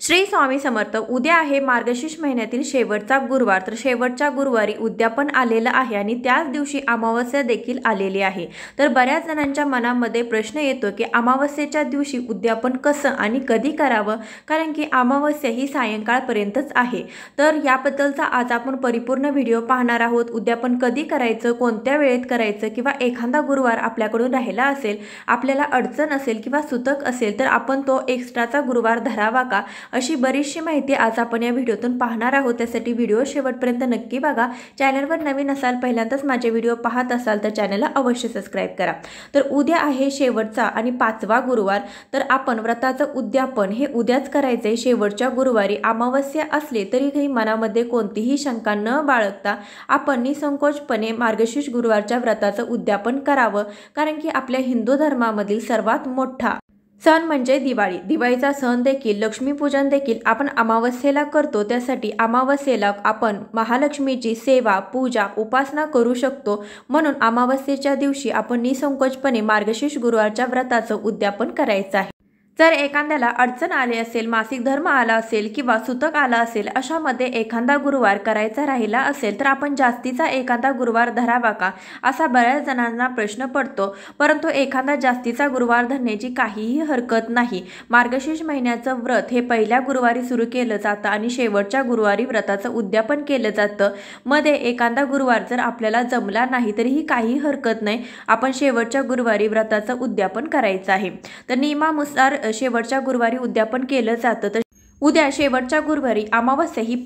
श्री स्वामी समर्थ. उद्या आहे मार्गशीर्ष महिन्यातील शेवटचा गुरुवार. तर शेवटच्या गुरुवारी उद्यापन आलेलं आहे आणि त्याच दिवशी अमावस्या देखील आलेली आहे. तर बऱ्याच जणांच्या मनामध्ये प्रश्न येतो की अमावस्येच्या दिवशी उद्यापन कसं आणि कधी करावं, कारण की अमावस्या ही सायंकाळपर्यंतच आहे. तर याबद्दलचा आज आपण परिपूर्ण व्हिडिओ पाहणार आहोत. उद्यापन कधी करायचं, कोणत्या वेळेत करायचं, किंवा एखादा गुरुवार आपल्याकडून राहिला असेल, आपल्याला अडचण असेल किंवा सुतक असेल तर आपण तो एक्स्ट्राचा गुरुवार धरावा का, अशी बरीचशी माहिती आज आपण या व्हिडिओतून पाहणार आहोत. त्यासाठी व्हिडिओ शेवटपर्यंत नक्की बघा. चॅनलवर नवीन असाल, पहिल्यांदाच माझे व्हिडिओ पाहत असाल तर चॅनलला अवश्य सबस्क्राईब करा. तर उद्या आहे शेवटचा आणि 5वा गुरुवार. तर आपण व्रताचं उद्यापन हे उद्याच करायचे. शेवटच्या गुरुवारी अमावस्या असले तरी काही मनामध्ये कोणतीही शंका न बाळगता आपण निसंकोचपणे मार्गशीर्ष गुरुवारच्या व्रताचं उद्यापन करावं, कारण की आपल्या हिंदू धर्मामधील सर्वात मोठा सण म्हणजे दिवाळी. दिवाळीचा सण देखील, लक्ष्मीपूजन देखील आपण अमावस्येला करतो. त्यासाठी अमावस्येला आपण महालक्ष्मीची सेवा, पूजा, उपासना करू शकतो. म्हणून अमावस्येच्या दिवशी आपण निसंकोचपणे मार्गशीर्ष गुरुवारच्या व्रताचं उद्यापन करायचं आहे. जर एखाद्याला अडचण आली असेल, मासिक धर्म आला असेल किंवा सुतक आला असेल, अशामध्ये एखादा गुरुवार करायचा राहिला असेल तर आपण जास्तीचा एखादा गुरुवार धरावा का, असा बऱ्याच जणांना प्रश्न पडतो. परंतु एखादा जास्तीचा गुरुवार धरण्याची काहीही हरकत नाही. मार्गशीर्ष महिन्याचं व्रत हे पहिल्या गुरुवारी सुरू केलं जातं आणि शेवटच्या गुरुवारी व्रताचं उद्यापन केलं जातं. मध्ये एखादा गुरुवार जर आपल्याला जमला नाही तरीही काही हरकत नाही. आपण शेवटच्या गुरुवारी व्रताचं उद्यापन करायचं आहे. तर नियमानुसार शेवटच्या गुरुवारी उद्यापन केलं जातं. तर उद्या शेवटच्या गुरुवारी अमावस्या ही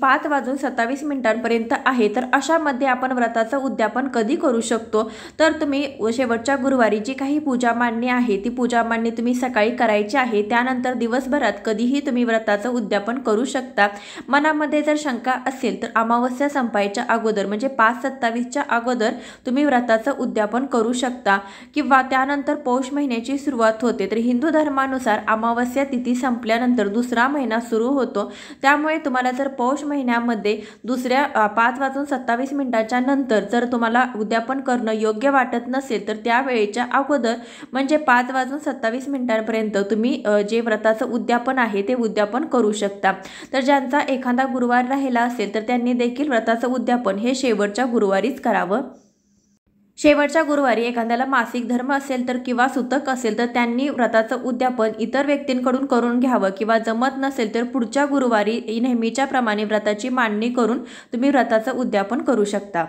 5:27 आहे. तर अशामध्ये आपण व्रताचं उद्यापन कधी करू शकतो, तर तुम्ही शेवटच्या गुरुवारी जी काही पूजा मांडणी आहे ती पूजा मांडणी तुम्ही सकाळी करायची आहे. त्यानंतर दिवसभरात कधीही तुम्ही व्रताचं उद्यापन करू शकता. मनामध्ये जर शंका असेल तर अमावस्या संपायच्या अगोदर म्हणजे 5:27च्या अगोदर तुम्ही व्रताचं उद्यापन करू शकता, किंवा त्यानंतर पौष महिन्याची सुरुवात होते. तर हिंदू धर्मानुसार अमावस्या तिथी संपल्यानंतर दुसरा महिना सुरू होतो. त्यामुळे तुम्हाला जर पौष महिन्यामध्ये दुसऱ्या 5:27 नंतर जर तुम्हाला उद्यापन करणं योग्य वाटत नसेल तर त्या वेळेच्या अगोदर म्हणजे 5:27 तुम्ही जे व्रताचं उद्यापन आहे ते उद्यापन करू शकता. तर ज्यांचा एखादा गुरुवार राहिला असेल तर त्यांनी देखील व्रताचं उद्यापन हे शेवटच्या गुरुवारीच करावं. शेवटच्या गुरुवारी एखाद्याला मासिक धर्म असेल तर किंवा सुतक असेल तर त्यांनी व्रताचं उद्यापन इतर व्यक्तींकडून करून घ्यावं, किंवा जमत नसेल तर पुढच्या गुरुवारी नेहमीच्या प्रमाणे व्रताची मांडणी करून तुम्ही व्रताचं उद्यापन करू शकता.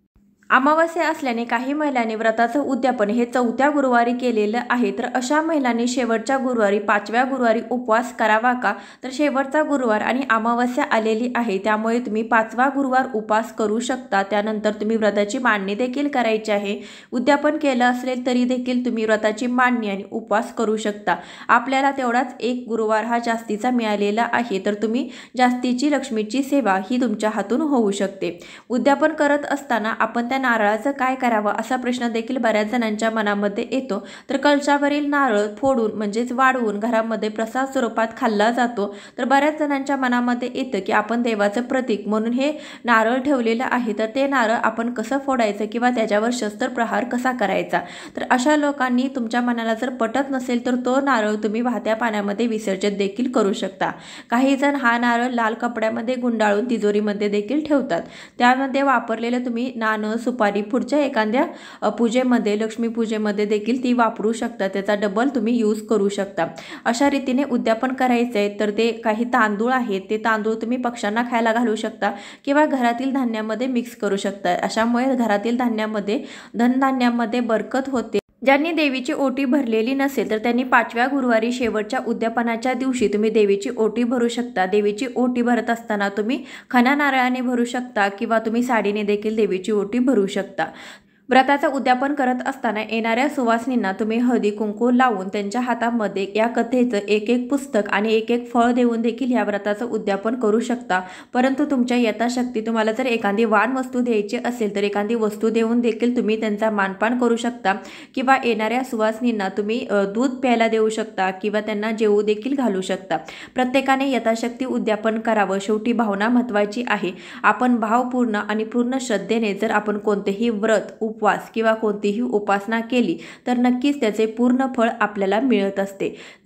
अमावस्या असल्याने काही महिलांनी व्रताचं उद्यापन हे 4थ्या गुरुवारी केलेलं आहे. तर अशा महिलांनी शेवटच्या गुरुवारी 5व्या गुरुवारी उपवास करावा का, तर शेवटचा गुरुवार आणि अमावस्या आलेली आहे त्यामुळे तुम्ही 5वा गुरुवार उपवास करू शकता. त्यानंतर तुम्ही व्रताची मांडणी देखील करायची आहे. उद्यापन केलं असेल तरी देखील तुम्ही व्रताची मांडणी आणि उपवास करू शकता. आपल्याला तेवढाच एक गुरुवार हा जास्तीचा मिळालेला आहे, तर तुम्ही जास्तीची लक्ष्मीची सेवा ही तुमच्या हातून होऊ शकते. उद्यापन करत असताना आपण नारळाचं काय करावं असा प्रश्न देखील बऱ्याच जणांच्या मनामध्ये येतो. तर कलशावरील नारळ फोडून म्हणजेच वाढवून घरामध्ये प्रसाद स्वरूपात खाल्ला जातो. तर बऱ्याच जणांच्या मनामध्ये येतं की आपण देवाचं प्रतीक म्हणून हे नारळ ठेवलेलं आहे, तर ते नारळ आपण कसं फोडायचं किंवा त्याच्यावर शस्त्र प्रहार कसा करायचा. तर अशा लोकांनी तुमच्या मनाला जर पटत नसेल तर तो नारळ तुम्ही वाहत्या पाण्यामध्ये विसर्जित देखील करू शकता. काही जण हा नारळ लाल कपड्यामध्ये गुंडाळून तिजोरीमध्ये देखील ठेवतात. त्यामध्ये वापरलेलं तुम्ही नाणं, सुपारी पुढच्या एखाद्या पूजेमध्ये, लक्ष्मी पूजेमध्ये देखील ती वापरू शकता. त्याचा डबल तुम्ही यूज करू शकता. अशा रीतीने उद्यापन करायचं आहे. तर ते काही तांदूळ आहेत, ते तांदूळ तुम्ही पक्ष्यांना खायला घालू शकता किंवा घरातील धान्यामध्ये मिक्स करू शकता. अशामुळे घरातील धान्यामध्ये, धनधान्यामध्ये बरकत होते. ज्यांनी देवीची ओटी भरलेली नसेल तर त्यांनी 5व्या गुरुवारी शेवटच्या उद्यापनाच्या दिवशी तुम्ही देवीची ओटी भरू शकता. देवीची ओटी भरत असताना तुम्ही खणा नारळाने भरू शकता किंवा तुम्ही साडीने देखील देवीची ओटी भरू शकता. व्रताचं उद्यापन करत असताना येणाऱ्या सुवासिनींना तुम्ही हळदी कुंकू लावून त्यांच्या हातामध्ये या कथेचं एक पुस्तक आणि एक फळ देऊन देखील या व्रताचं उद्यापन करू शकता. परंतु तुमच्या यथाशक्ती तुम्हाला जर एखादी वाण वस्तू द्यायची असेल तर एखादी वस्तू देऊन देखील तुम्ही त्यांचा मानपान करू शकता, किंवा येणाऱ्या सुवासिनींना तुम्ही दूध प्यायला देऊ शकता किंवा त्यांना जेवू देखील घालू शकता. प्रत्येकाने यथाशक्ती उद्यापन करावं. शेवटी भावना महत्त्वाची आहे. आपण भावपूर्ण आणि पूर्ण श्रद्धेने जर आपण कोणतेही व्रत, उपवास किंवा कोणतीही उपासना केली तर नक्कीच त्याचे पूर्ण फळ आपल्याला मिळत असते. जर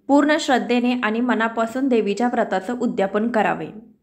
पूर्ण श्रद्धेने आणि मनापासून देवीच्या व्रताचं उद्यापन करावे।